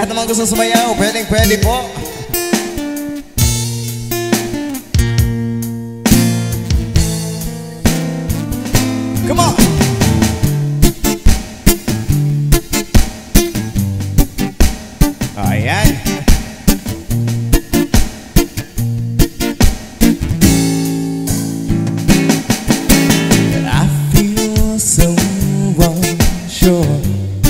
Lahat naman gusto sumayaw, pwede po. Come on! Ayan. I feel so unsure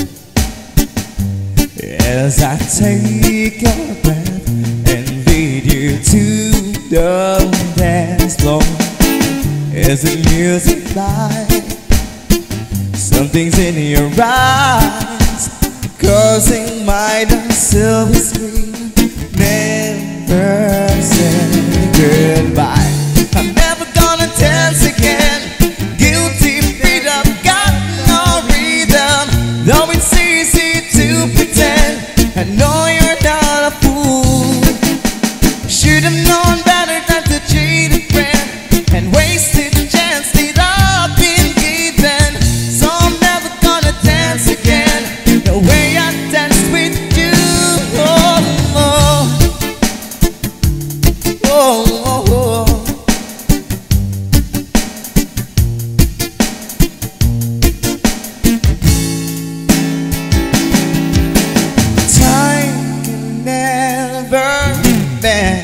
as I take your breath and lead you to the dance floor. Is the music light? Something's in your eyes, causing my silver screen. Never say goodbye. I'm never gonna dance again. Guilty feet up, got no rhythm. Though it's easy to pretend, I know you're not a fool. Should've known better than to cheat a friend and wasted the chance that I've been given. So I'm never gonna dance again the way I danced with you. Oh, oh, oh, oh, oh. Time can never mend.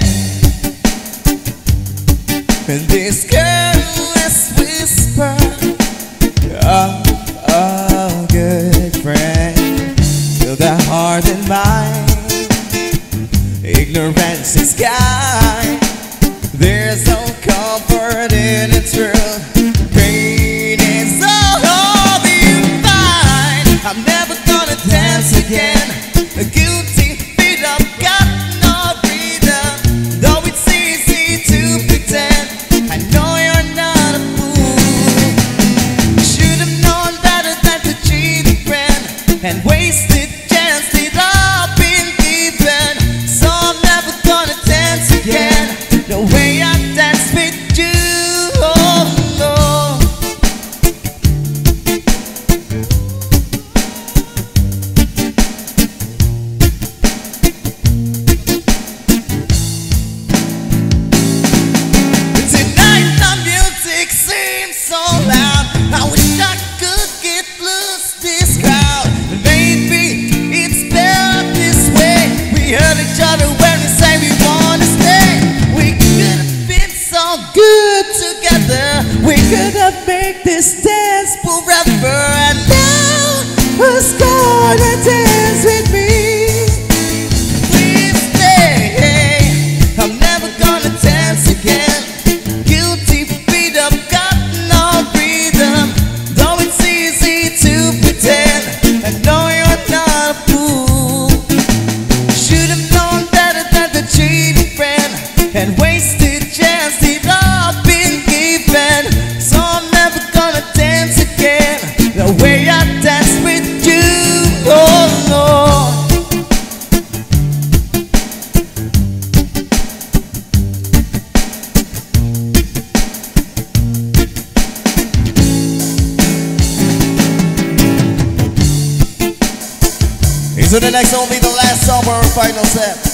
And this careless whisper of a good friend fill the heart and mind. Ignorance is sky. There's no comfort in the truth. Pain is all you find. I'm never gonna dance again. A guilty feet up, got no freedom. Though it's easy to pretend, I know you're not a fool. Should've known better than to cheat a friend and wasted chance that I've been given. So I'm never gonna dance again the way I danced with you. Oh, no. Tonight the music seems so loud. I wish I could get loose this crowd. Maybe it's better this way. We hurt each other when we say we wanna stay. We could have been so good together. We could have made this dance forever. And now who's gonna dance with me? Please stay. I'm never gonna dance again. Guilty feet up, got no rhythm. Though it's easy to pretend, I know you're not a fool. Should've known better than to cheat a friend and wasted chance that I've been given. So I'm never gonna dance again the way I danced with you. Oh, no. So the next one will be the last song for our final set.